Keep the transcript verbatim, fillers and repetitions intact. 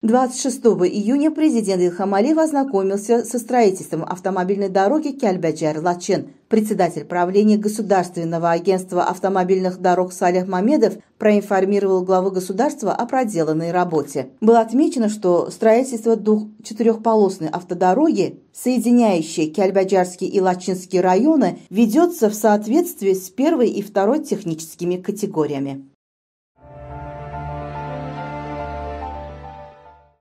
двадцать шестого июня президент Ильхам Алиев ознакомился со строительством автомобильной дороги Кяльбаджар-Лачын. Председатель правления Государственного агентства автомобильных дорог Салих Мамедов проинформировал главу государства о проделанной работе. Было отмечено, что строительство двух-четырехполосной автодороги, соединяющей Кяльбаджарский и Лачинский районы, ведется в соответствии с первой и второй техническими категориями.